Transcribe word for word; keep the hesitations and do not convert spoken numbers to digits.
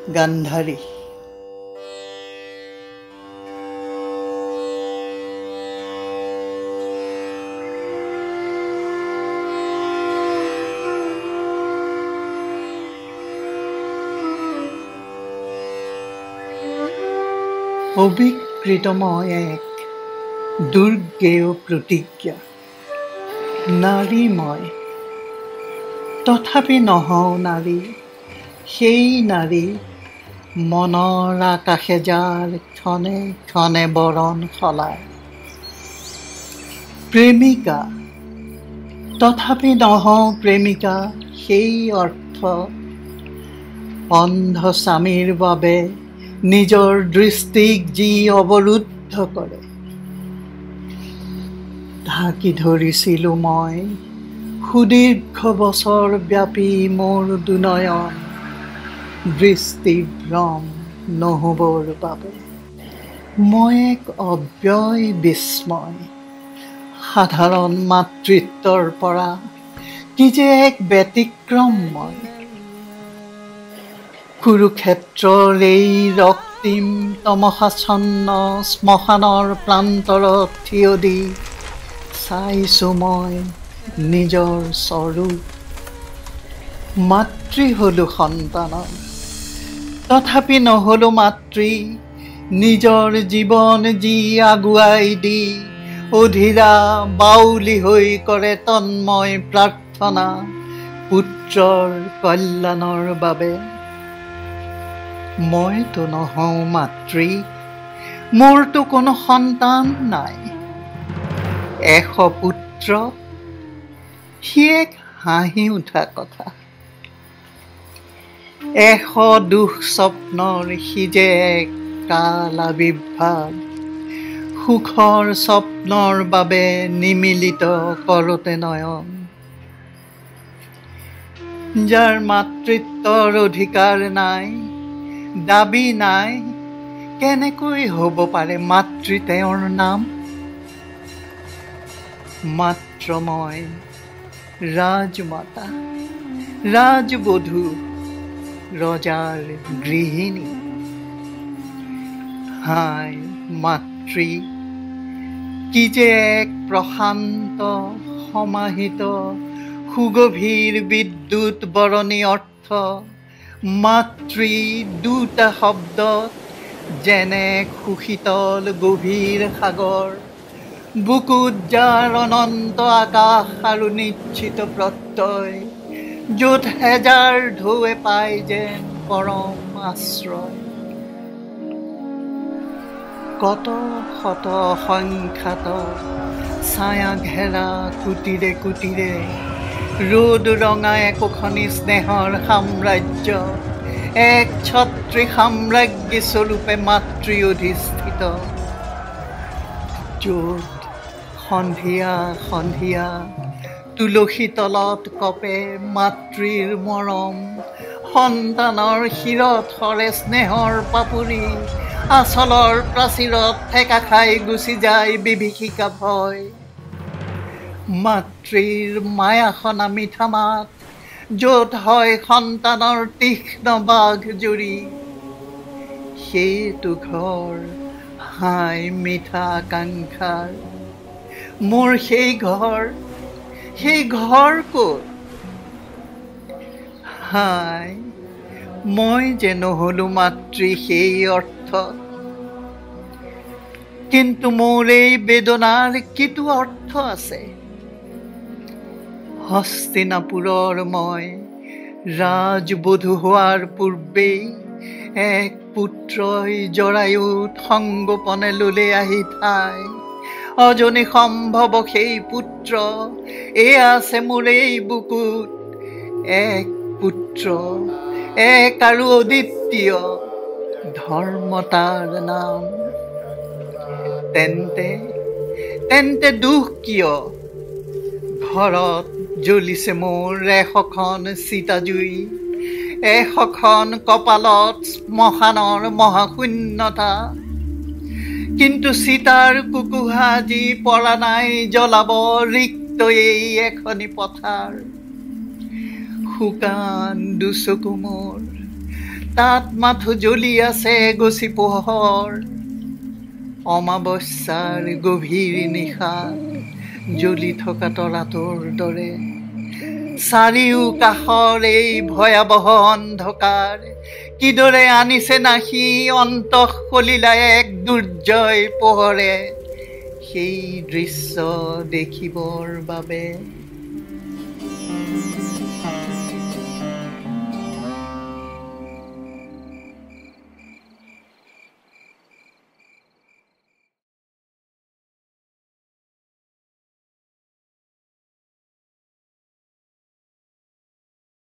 গান্ধাৰী। অবিকৃতময় এক দুৰ্গেয় প্ৰতিজ্ঞা, নাৰী মই তথাপি নহওঁ নাৰী, সেই নাৰী মনৰ আকাশে যাৰ ক্ষণে ক্ষণে বৰণ সলায়। প্ৰেমিকা তথাপি নহওঁ প্ৰেমিকা, সেই অৰ্থ অন্ধ স্বামীৰ বাবে নিজৰ দৃষ্টিক যি অৱৰুদ্ধ কৰে। ঢাকি ধৰিছিলোঁ মই সুদীৰ্ঘ বছৰ ব্যাপী মোৰ দুনয়ন, দৃষ্টিভ্ৰম নহ'বৰ বাবে। মই এক অব্যয় বিস্ময়, সাধাৰণ মাতৃত্বৰ পৰা কি যে এক ব্যতিক্ৰম মই। কুৰুক্ষেত্ৰৰ এই ৰক্তিম তমসাচ্ছন্ন শ্মশানৰ প্ৰান্তৰত থিয় দি চাইছোঁ মই নিজৰ স্বৰূপ। মাতৃ হ'লো সন্তানৰ, তথাপি নহ'লো মাতৃ, নিজৰ জীৱন যি আগুৱাই দি অধীৰা বাউলী হৈ কৰে তন্ময় প্ৰাৰ্থনা পুত্ৰৰ কল্যাণৰ বাবে। মইতো নহওঁ মাতৃ, মোৰতো কোনো সন্তান নাই। এশ পুত্ৰ, সি এক হাঁহি উঠা কথা। এশ দুঃস্বপ্নৰ সি যে এক কাল আবিৰ্ভাৱ, সুখৰ স্বপ্নৰ বাবে নিমিলিত কৰোতে নয়ন। যাৰ মাতৃত্বৰ অধিকাৰ নাই, দাবী নাই, কেনেকৈ হ'ব পাৰে মাতৃ তেওঁৰ নাম? মাত্ৰ মই ৰাজমাতা, ৰাজবধূ, ৰজাৰ গৃহিণী। হায় মাতৃ, কি যে এক প্ৰশান্ত সমাহিত সুগভীৰ বিদ্যুৎ বৰণী অৰ্থ। মাতৃ দুটা শব্দত যেনে সুশীতল গভীৰ সাগৰ, বুকুত যাৰ অনন্ত আকাশ আৰু নিশ্চিত প্ৰত্যয়, য'ত হেজাৰ ঢৌৱে পায় যেন পৰম আশ্ৰয়। কত শত অসংখ্যাত ছায়া ঘেৰা কুটিৰে কুটিৰে ৰ'দ ৰঙা একোখনি স্নেহৰ সাম্ৰাজ্য, এক ছত্ৰী সাম্ৰাজ্ঞী স্বৰূপে মাতৃ অধিষ্ঠিত। য'ত সন্ধিয়া সন্ধিয়া তুলসী তলত কপে মাতৃৰ মৰম, সন্তানৰ শিৰত সৰে স্নেহৰ পাপুৰি, আচলৰ প্ৰাচীৰত ঠেকা খাই গুচি যায় বিভীষিকা ভয়। মাতৃৰ মায়াসনা মিঠা মাত, য'ত হয় সন্তানৰ তীক্ষ্ণ বাঘ জুৰি, সেইটো ঘৰ হাই মিঠা আকাংক্ষাৰ। মোৰ সেই ঘৰ, সেই ঘৰ ক'ত? হাই, মই যে নহ'লো মাতৃ সেই অৰ্থত। কিন্তু মোৰ এই বেদনাৰ কিটো অৰ্থ আছে? হস্তিনাপুৰৰ মই ৰাজবধূ হোৱাৰ পূৰ্বেই এক পুত্ৰই জৰায়ুত সংগোপনে ল'লে আহি ঠাই। অজনী সম্ভৱ সেই পুত্ৰ, এয়া আছে মোৰ এই বুকুত। এক পুত্ৰ, এক আৰু অদ্বিতীয়, ধৰ্ম তাৰ নাম। তেন্তে তেন্তে দুখ কিয়? ঘৰত জ্বলিছে মোৰ এশখন চিতা জুই, এশখন কপালত শ্মশানৰ মহাশূন্যতা। কিন্তু চিতাৰ কুকুহা যি পৰা নাই জ্বলাব ৰিক্ত এই এখনি পথাৰ। শুকান দুচকু মোৰ, তাত মাথো জ্বলি আছে গছি পোহৰ অমাৱস্যাৰ গভীৰ নিশাত জ্বলি থকা তৰাটোৰ দৰে চাৰিও কাষৰ এই ভয়াৱহ অন্ধকাৰ কিদৰে আনিছে নাহি অন্তঃ কলিলা এক দুৰ্জয় পোহৰে সেই দৃশ্য দেখিবৰ বাবে